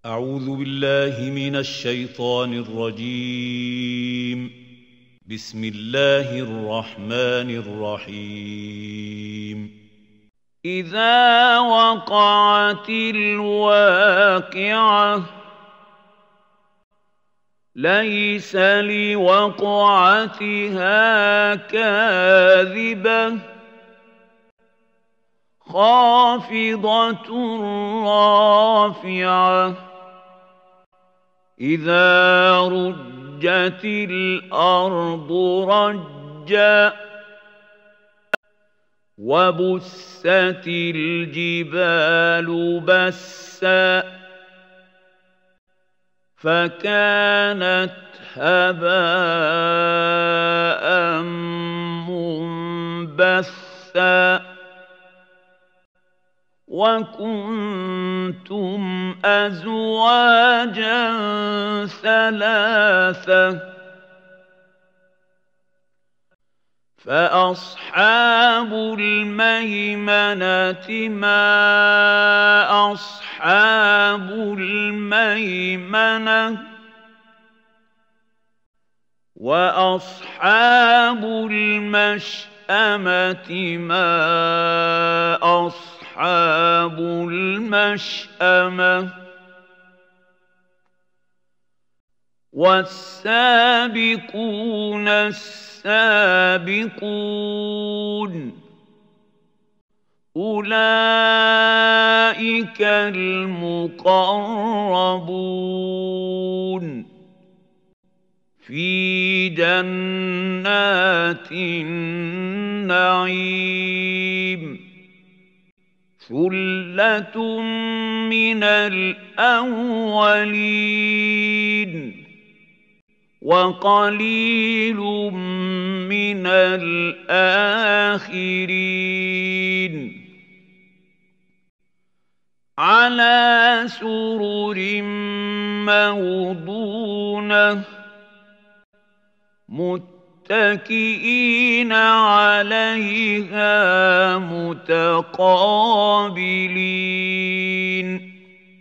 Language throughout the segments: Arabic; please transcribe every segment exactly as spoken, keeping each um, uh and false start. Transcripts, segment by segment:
أعوذ بالله من الشيطان الرجيم. بسم الله الرحمن الرحيم. إذا وقعت الواقعة ليس لوقعتها كاذبة خافضة رافعة إذا رجت الأرض رجا وبست الجبال بسا فكانت هباء منبثا وكنتم أزواجا ثلاثة فأصحاب الميمنة ما أصحاب الميمنة وأصحاب المشأمة ما أصحاب المشأمة والسابقون السابقون أولئك المقربون في جنات النعيم ثلة من الأولين وقليل من الآخرين على سرر موضونة متكئين عليها متقابلين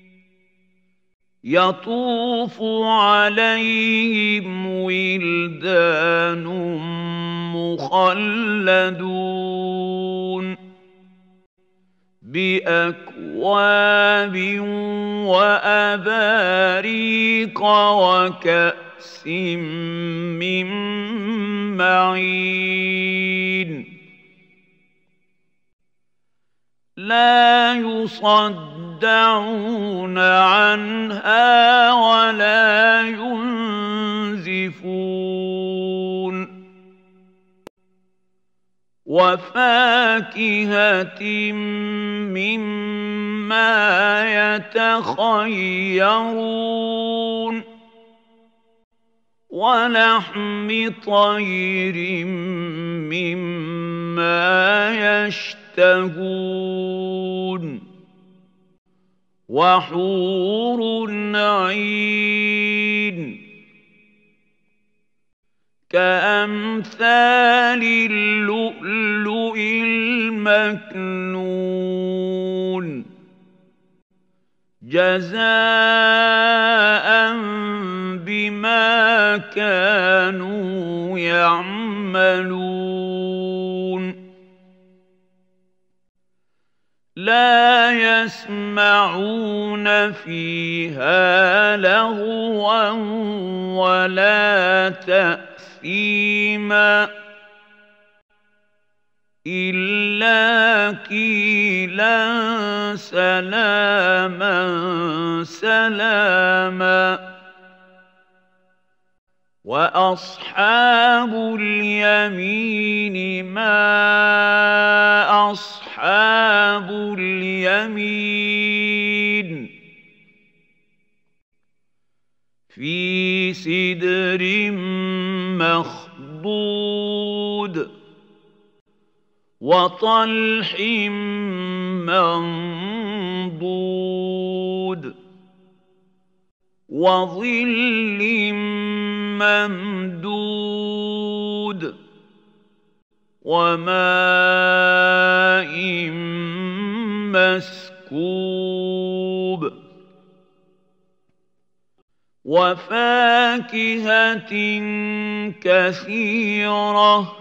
يطوف عليهم ولدان مخلدون بأكواب وأباريق وكأس من معين لا يصدعون عنها ولا ينزفون وفاكهة مما يتخيرون ولحم طير مما يشتهون وحور عين كأمثال اللؤلؤ المكنون جزاء بما كانوا يعملون لا يسمعون فيها لغوا ولا تأثيما إلا قيلا سلاما سلاما وأصحاب اليمين ما أصحاب اليمين في سدر مخضود وطلح منضود وظل ممدود وماء مسكوب وفاكهة كثيرة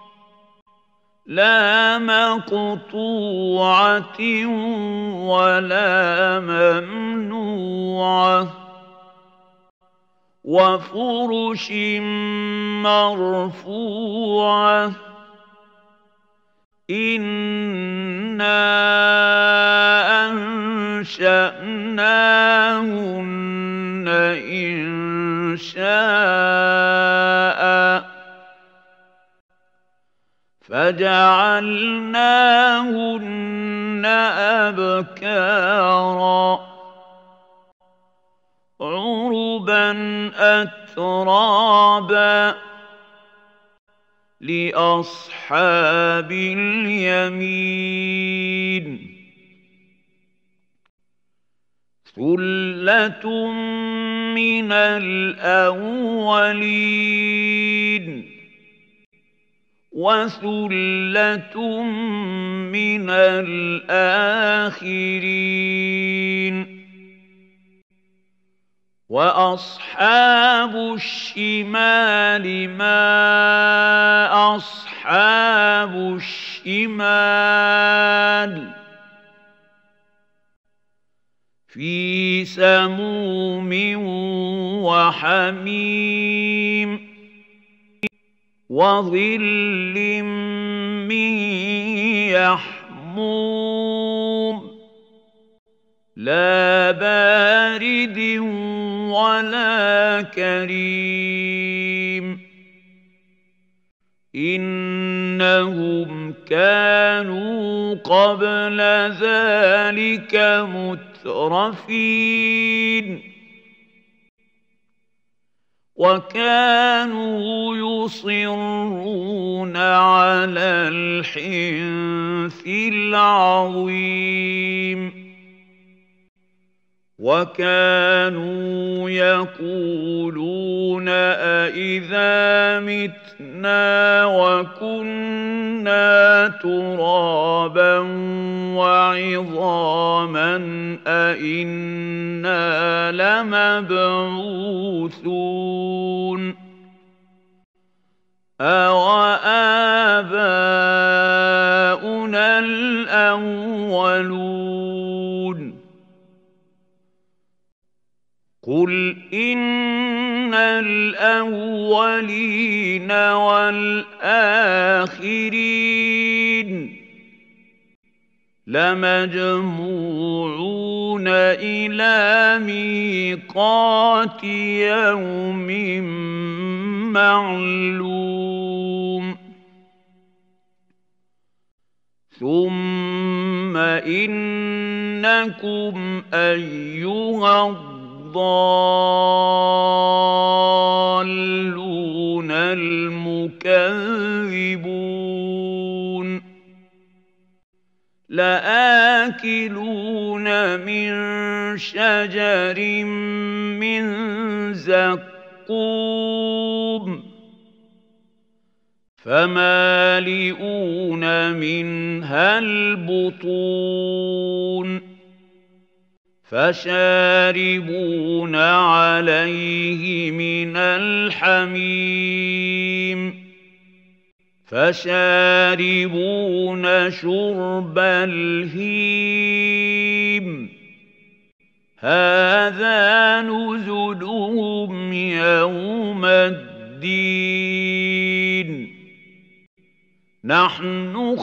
لا مقطوعة ولا ممنوعة وفرش مرفوعة إنا أنشأناهن إنشاء فجعلناهن أبكارا عربا أترابا لأصحاب اليمين ثلة من الأولين وثلة من الآخرين وأصحاب الشمال ما أصحاب الشمال في سموم وحميم وظل من يحموم لا بارد ولا كريم إنهم كانوا قبل ذلك مترفين وكانوا يصرون على الحنث العظيم وكانوا يقولون أإذا متنا وكنا ترابا وعظاما أإنا لمبعوثون أوآباؤنا الأولون قل إن الأولين والآخرين لمجموعون إلى ميقات يوم معلوم ثم إنكم أيها الضالون المكذبون لآكلون من شجر من زقوم فمالئون منها البطون فشاربون عليه من الحميم فشاربون شرب الهيم هذا نزلهم يوم الدين نحن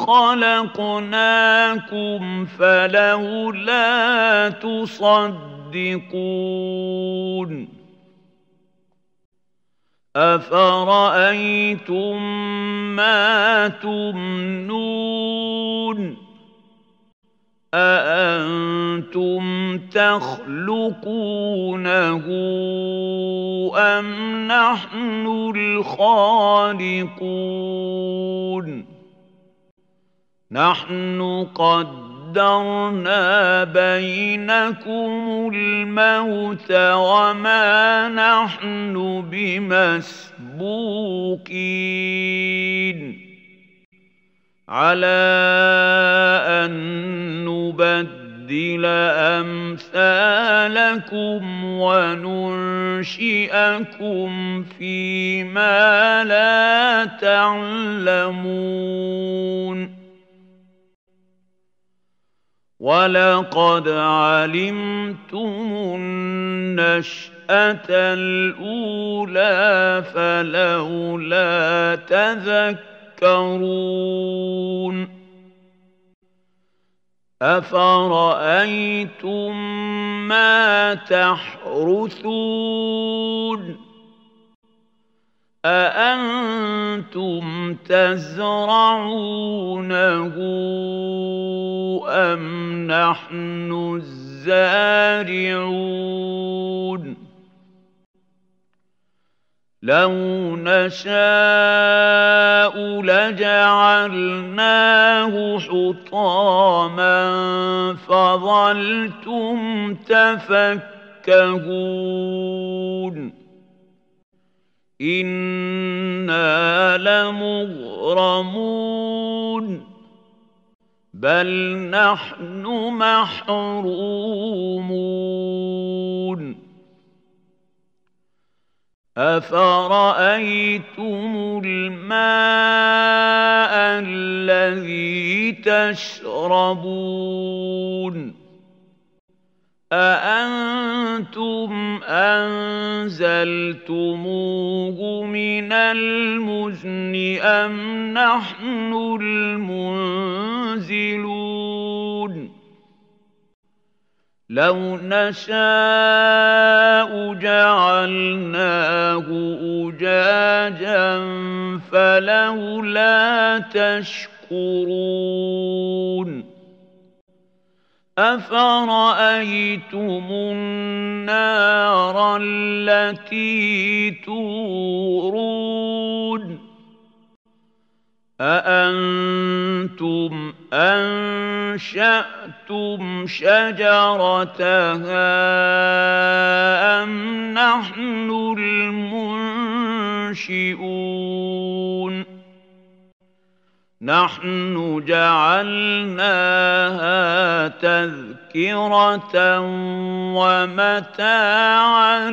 خلقناكم فلولا تصدقون أفرأيتم ما تمنون أأنتم تخلقونه أم نحن الخالقون نحن قدرنا بينكم الموت وما نحن بمسبوقين على أن نبدل نبدل أمثالكم وننشئكم فيما لا تعلمون ولقد علمتم النشأة الأولى فلولا تذكرون أفرأيتم ما تحرثون أأنتم تزرعونه أم نحن الزارعون لو نشاء لجعلناه حطاما فظلتم تفكهون إنا لمغرمون بل نحن محرومون أفرأيتم الماء الذي تشربون أأنتم أنزلتموه من المزن أم نحن المنزلون لو نشاء جعلناه أجاجا فلولا تشكرون أفرأيتم النار التي تورون أأنتم أنشأتم شجرتها أم نحن المنشئون نحن جعلناها تذكرة ومتاعا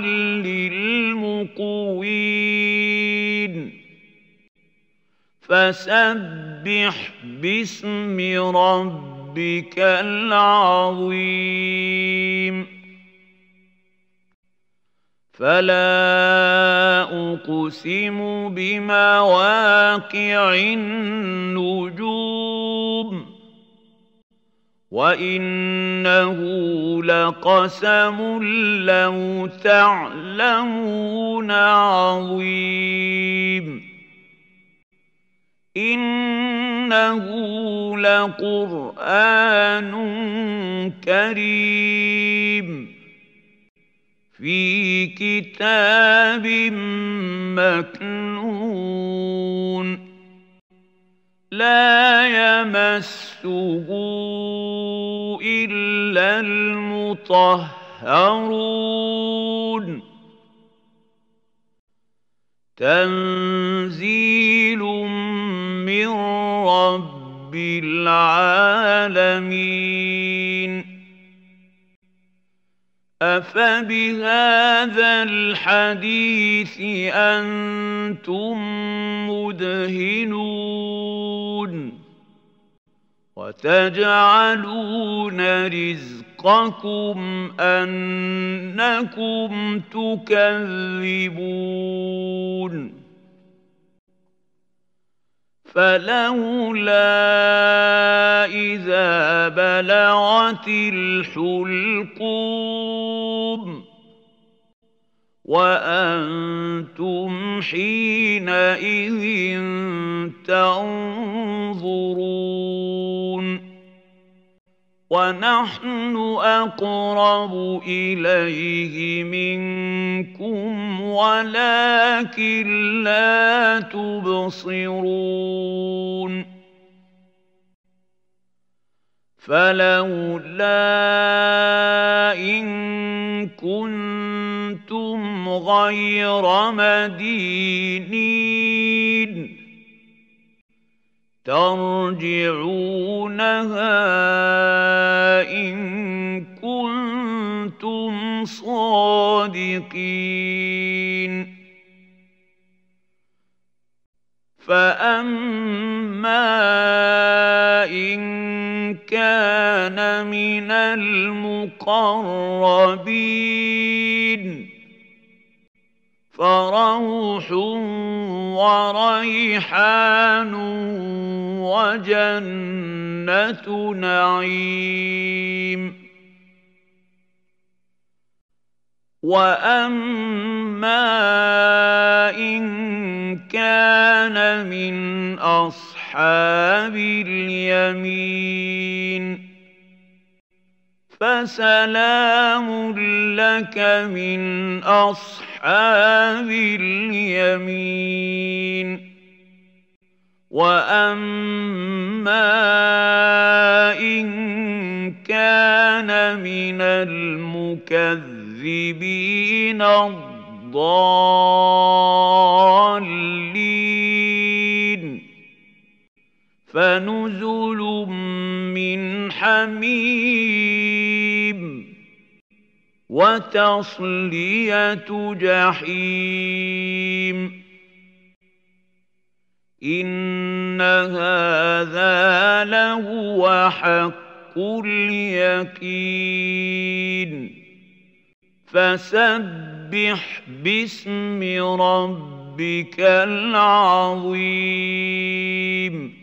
للمقوين فسبح باسم ربك العظيم فلا أقسم بمواقع النجوم وإنه لقسم لو تعلمون عظيم إنه لقرآن كريم في كتاب مكنون لا يمسه إلا المطهرون تنزيل من رب العالمين أفبهذا الحديث أنتم مدهنون وتجعلون رزقكم أنكم تكذبون فلولا إذا بلغت الحلقوم وأنتم حينئذ تنظرون ونحن أقرب إليه منكم ولكن لا تبصرون فلولا إن كنتم غير مدينين ترجعونها إن كنتم صادقين فأما إن كان من المقربين فروح وريحان وجنة نعيم وأما إن كان من أصحاب اليمين فسلام لك من أصحاب اليمين وأما إن كان من المكذبين الضالين فنزل من حميم وتصلية جحيم إن هذا لهو حق اليقين فسبح باسم ربك العظيم